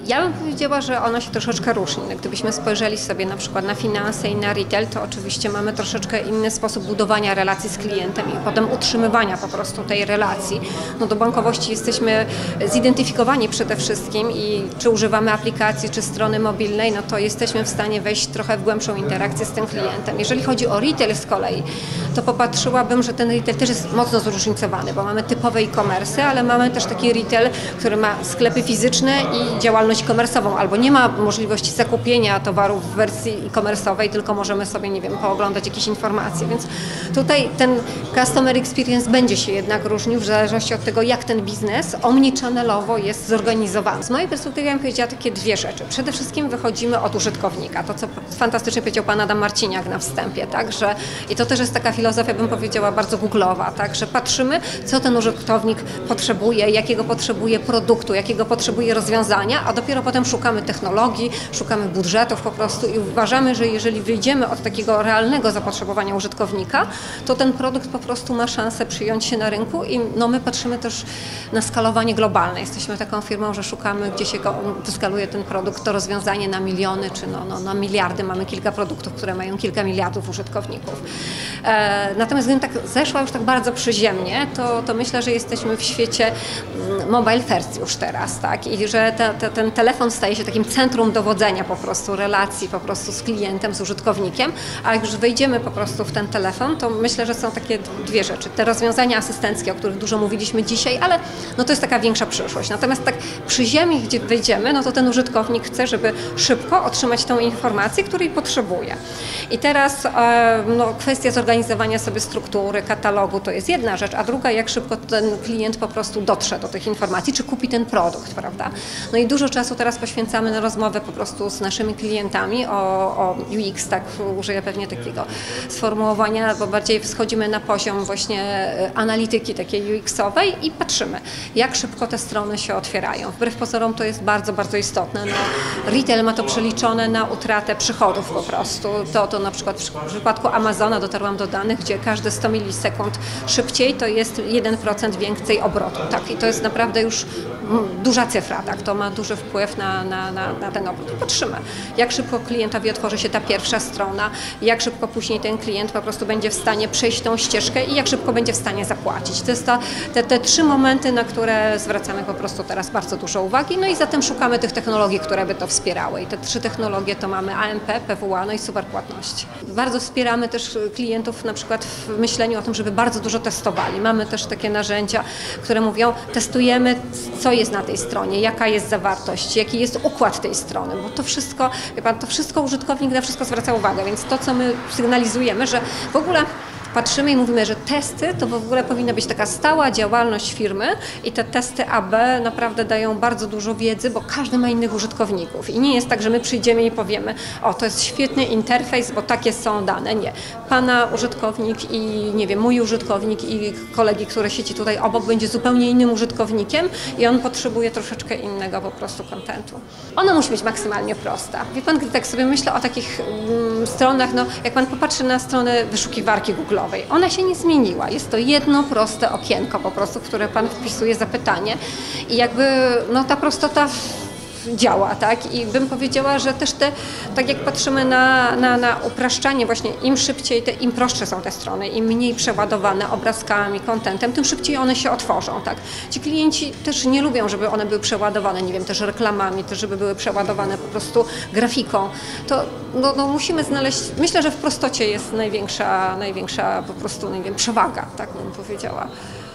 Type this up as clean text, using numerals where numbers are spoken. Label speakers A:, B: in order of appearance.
A: Ja bym powiedziała, że ona się troszeczkę różni. Gdybyśmy spojrzeli sobie na przykład na finanse i na retail, to oczywiście mamy troszeczkę inny sposób budowania relacji z klientem i potem utrzymywania po prostu tej relacji. No do bankowości jesteśmy zidentyfikowani przede wszystkim i czy używamy aplikacji, czy strony mobilnej, no to jesteśmy w stanie wejść trochę w głębszą interakcję z tym klientem. Jeżeli chodzi o retail z kolei, to popatrzyłabym, że ten retail też jest mocno zróżnicowany, bo mamy typowe e-commerce, ale mamy też taki retail, który ma sklepy fizyczne i działalność e-commerce'ową, albo nie ma możliwości zakupienia towarów w wersji e-commerce'owej, tylko możemy sobie, nie wiem, pooglądać jakieś informacje, więc tutaj ten customer experience będzie się jednak różnił w zależności od tego, jak ten biznes omnichannel'owo jest zorganizowany. Z mojej perspektywy ja bym powiedziała takie dwie rzeczy. Przede wszystkim wychodzimy od użytkownika, to co fantastycznie powiedział pan Adam Marciniak na wstępie, tak, że i to też jest taka filozofia, bym powiedziała, bardzo googlowa, tak, że patrzymy, co ten użytkownik potrzebuje, jakiego potrzebuje produktu, jakiego potrzebuje rozwiązania, a dopiero potem szukamy technologii, szukamy budżetów po prostu i uważamy, że jeżeli wyjdziemy od takiego realnego zapotrzebowania użytkownika, to ten produkt po prostu ma szansę przyjąć się na rynku i no, my patrzymy też na skalowanie globalne. Jesteśmy taką firmą, że szukamy, gdzie się wyskaluje ten produkt, to rozwiązanie na miliony czy na miliardy. Mamy kilka produktów, które mają kilka miliardów użytkowników. Natomiast gdybym tak zeszła już tak bardzo przyziemnie, to myślę, że jesteśmy w świecie mobile first już teraz, tak? I że ten telefon staje się takim centrum dowodzenia po prostu relacji po prostu z klientem, z użytkownikiem, a jak już wejdziemy po prostu w ten telefon, to myślę, że są takie dwie rzeczy. Te rozwiązania asystenckie, o których dużo mówiliśmy dzisiaj, ale no to jest taka większa przyszłość. Natomiast tak przy ziemi, gdzie wejdziemy, no to ten użytkownik chce, żeby szybko otrzymać tą informację, której potrzebuje. I teraz no, kwestia zorganizowania sobie struktury, katalogu to jest jedna rzecz, a druga, jak szybko ten klient po prostu dotrze do tych informacji, czy kupi ten produkt, prawda? No i dużo czasu teraz poświęcamy na rozmowę po prostu z naszymi klientami o UX, tak użyję pewnie takiego sformułowania, bo bardziej schodzimy na poziom właśnie analityki takiej UX-owej i patrzymy, jak szybko te strony się otwierają. Wbrew pozorom to jest bardzo, bardzo istotne. No, retail ma to przeliczone na utratę przychodów po prostu. To na przykład w przypadku Amazona dotarłam do danych, gdzie każde 100 milisekund szybciej to jest 1% więcej obrotu. Tak? I to jest naprawdę już duża cyfra, tak? To ma duży wpływ na ten obrót. I patrzymy, jak szybko klientowi otworzy się ta pierwsza strona, jak szybko później ten klient po prostu będzie w stanie przejść tą ścieżkę i jak szybko będzie w stanie zapłacić. To jest te trzy momenty, na które zwracamy po prostu teraz bardzo dużo uwagi, no i zatem szukamy tych technologii, które by to wspierały. I te trzy technologie to mamy AMP, PWA, no i superpłatność. Bardzo wspieramy też klientów na przykład w myśleniu o tym, żeby bardzo dużo testowali. Mamy też takie narzędzia, które mówią, testujemy, co jest na tej stronie, jaka jest zawartość, jaki jest układ tej strony, bo to wszystko, wie pan, to wszystko użytkownik na wszystko zwraca uwagę, więc to, co my sygnalizujemy, że w ogóle patrzymy i mówimy, że testy to w ogóle powinna być taka stała działalność firmy i te testy AB naprawdę dają bardzo dużo wiedzy, bo każdy ma innych użytkowników i nie jest tak, że my przyjdziemy i powiemy, o to jest świetny interfejs, bo takie są dane. Nie. Pana użytkownik i nie wiem, mój użytkownik i kolegi, które siedzi tutaj obok będzie zupełnie innym użytkownikiem i on potrzebuje troszeczkę innego po prostu kontentu. Ona musi być maksymalnie prosta. Wie pan, gdy tak sobie myślę o takich stronach, no jak pan popatrzy na stronę wyszukiwarki Google, ona się nie zmieniła. Jest to jedno proste okienko po prostu, w które pan wpisuje zapytanie i jakby no ta prostota działa, tak? I bym powiedziała, że też tak jak patrzymy na upraszczanie właśnie, im szybciej, im prostsze są te strony, im mniej przeładowane obrazkami, kontentem, tym szybciej one się otworzą, tak? Ci klienci też nie lubią, żeby one były przeładowane, nie wiem, też reklamami, też żeby były przeładowane po prostu grafiką. To no musimy znaleźć, myślę, że w prostocie jest największa po prostu, nie wiem, przewaga, tak bym powiedziała.